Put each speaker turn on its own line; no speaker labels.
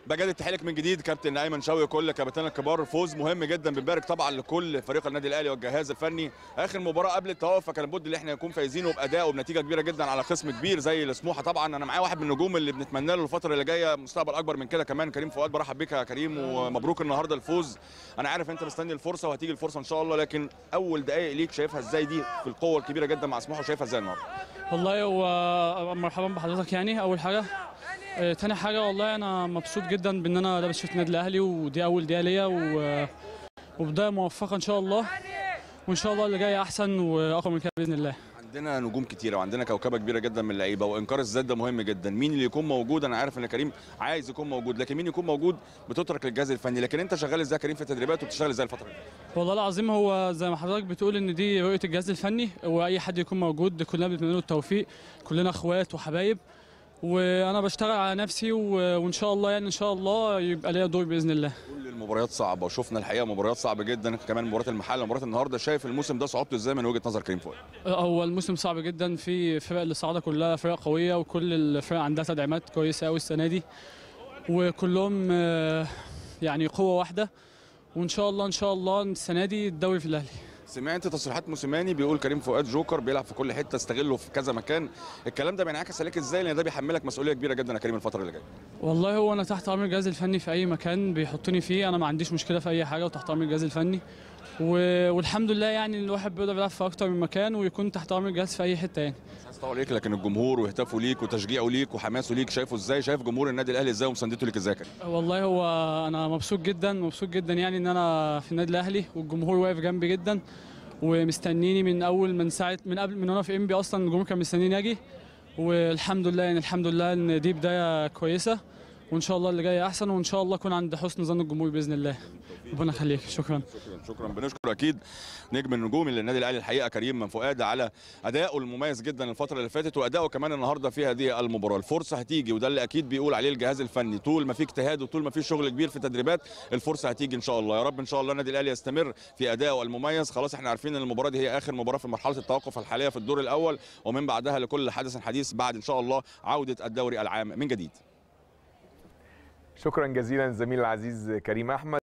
بجد التحية من جديد كابتن ايمن شوقي كل كابتن الكبار. فوز مهم جدا، بنبارك طبعا لكل فريق النادي الاهلي والجهاز الفني. اخر مباراه قبل التوقف فكان لابد ان احنا نكون فايزين وباداء وبنتيجه كبيره جدا على خصم كبير زي سموحه. طبعا انا معايا واحد من النجوم اللي بنتمنى له الفتره اللي جايه مستقبل اكبر من كده كمان، كريم فؤاد. برحب بك يا كريم ومبروك النهارده الفوز. انا عارف انت مستني الفرصه وهتيجي الفرصه ان شاء الله، لكن اول دقائق ليك شايفها ازاي دي في القوه الكبيره جدا مع سموحه، وشايفها ازاي النهارده؟
والله هو مرحبا بحضرتك. يعني اول حاجه، تاني حاجه والله انا مبسوط جدا بان انا لابس شيرت النادي الاهلي، ودي اول دقيقه ليا وبدايه موفقه ان شاء الله، وان شاء الله اللي جاي احسن واقوى من كده باذن الله.
عندنا نجوم كتيره وعندنا كوكبه كبيره جدا من اللعيبه، وانكار الذات ده مهم جدا. مين اللي يكون موجود؟ انا عارف ان كريم عايز يكون موجود، لكن مين يكون موجود بتترك للجهاز الفني. لكن انت شغال ازاي يا كريم في التدريبات وبتشتغل ازاي الفتره دي؟
والله العظيم هو زي ما حضرتك بتقول ان دي رؤيه الجهاز الفني، واي حد يكون موجود كلنا بنتمنى له التوفيق، كلنا اخوات وحبايب، وانا بشتغل على نفسي وان شاء الله يعني ان شاء الله يبقى ليا دور باذن الله.
كل المباريات صعبه وشفنا الحقيقه مباريات صعبه جدا، كمان مباراه المحل ومباراه النهارده. شايف الموسم ده صعوبته ازاي من وجهه نظر كريم فؤاد؟
هو الموسم صعب جدا، في فرق الصعاده كلها فرق قويه، وكل الفرق عندها تدعيمات كويسه قوي السنه دي، وكلهم يعني قوه واحده، وان شاء الله ان شاء الله السنه دي الدوري في الاهلي.
سمعت تصريحات موسيماني بيقول كريم فؤاد جوكر بيلعب في كل حته، استغله في كذا مكان. الكلام ده بينعكس عليك ازاي؟ لان ده بيحملك مسؤوليه كبيره جدا يا كريم الفتره اللي جايه.
والله هو انا تحت امر الجهاز الفني في اي مكان بيحطني فيه، انا ما عنديش مشكله في اي حاجه، وتحت امر الجهاز الفني والحمد لله يعني الواحد بيقدر يلعب في اكتر من مكان ويكون تحت امر الجهاز في اي حته يعني.
مش عايز اطول عليك، لكن الجمهور وهتافه ليك وتشجيعه ليك وحماسه ليك شايفه ازاي؟ شايف جمهور النادي الاهلي ازاي ومساندته ليك ازاي يا كريم؟
والله هو انا مبسوط جدا مبسوط جدا يعني ان انا في النادي الاهلي، والجمهور واقف جنبي جدا ومستنيني من اول من ساعه من قبل من وانا في انبي اصلا الجمهور كان مستنيني اجي، والحمد لله يعني الحمد لله ان دي بدايه كويسه، وان شاء الله اللي جاي احسن، وان شاء الله اكون عند حسن ظن الجمهور باذن الله. ربنا يخليك. شكرا.
شكرا. بنشكر اكيد نجم النجوم اللي النادي الاهلي الحقيقه كريم فؤاد على ادائه المميز جدا الفتره اللي فاتت، وادائه كمان النهارده في هذه المباراه. الفرصه هتيجي، وده اللي اكيد بيقول عليه الجهاز الفني، طول ما في اجتهاد وطول ما في شغل كبير في التدريبات الفرصه هتيجي ان شاء الله. يا رب ان شاء الله النادي الاهلي يستمر في ادائه المميز. خلاص احنا عارفين ان المباراه دي هي اخر مباراه في مرحله التوقف الحاليه في الدور الاول، ومن بعدها لكل حدث حديث بعد ان شاء الله عوده الدوري العام من جديد.
شكرا جزيلا زميل العزيز كريم احمد.